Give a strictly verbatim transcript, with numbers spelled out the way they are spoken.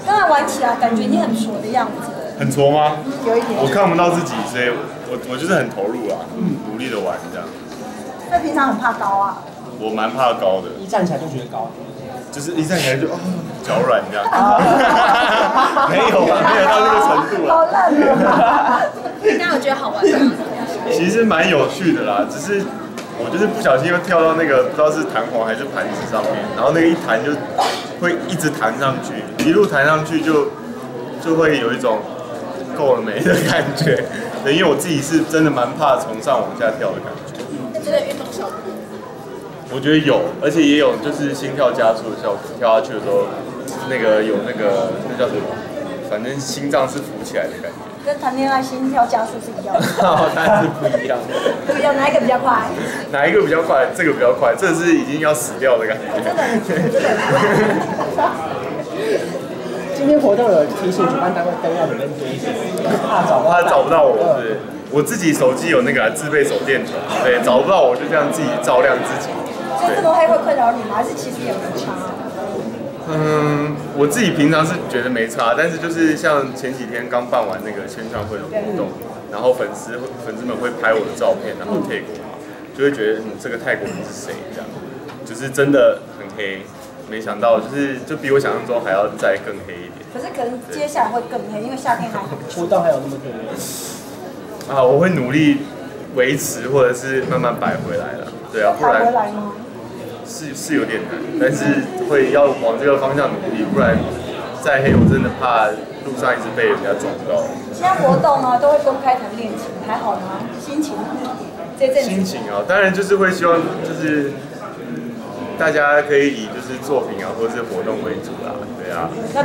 刚才玩起来感觉你很挫的样子。 很挫吗？ 有一点。 我看不到自己，所以我我就是很投入啊，努力的玩这样。 那平常很怕高啊？ 我蛮怕高的。 一站起来就觉得高。就是一站起来就啊脚软这样。没有吧，没有到那个程度啦。好烂啊！ 那我觉得好玩吗？ 其实蛮有趣的啦，只是。我就是不小心又跳到那个不知道是弹簧还是盘子上面，然后那个一弹就会一直弹上去，一路弹上去就就会有一种够了没的感觉。对，因为我自己是真的蛮怕从上往下跳的感觉。 那觉得运动效果？ 我觉得有，而且也有就是心跳加速的效果。跳下去的时候，那个有那个那叫什么？反正心脏是浮起来的感觉。 跟谈恋爱心跳加速是一样的， 但是不一样。 不一样，哪一个比较快？ 哪一个比较快？这个比较快，这是已经要死掉的感觉。 真的，真的。 今天活动有提醒主办单位灯要里面堆，怕找怕找不到我，是我自己手机有那个自备手电筒，对，找不到我就这样自己照亮自己。 所以这么黑会困扰你吗？还是其实也没差？ 嗯，我自己平常是觉得没差，但是就是像前几天刚办完那个签唱会的活动，然后粉丝粉丝们会拍我的照片，然后 tag 我嘛，就会觉得嗯这个泰国人是谁这样，就是真的很黑，没想到就是就比我想象中还要再更黑一点。 可是可能接下来会更黑，因为夏天还活动还有那么多人。 啊，我会努力维持或者是慢慢摆回来了，对啊，不然。 摆回来吗？ 是是有点难，但是会要往这个方向努力，不然再黑我真的怕路上一直被人家撞到。 现在活动呢都会公开谈恋情，还好吗？心情这阵子心情啊，当然就是会希望就是大家可以以就是作品啊或者是活动为主啦，对啊。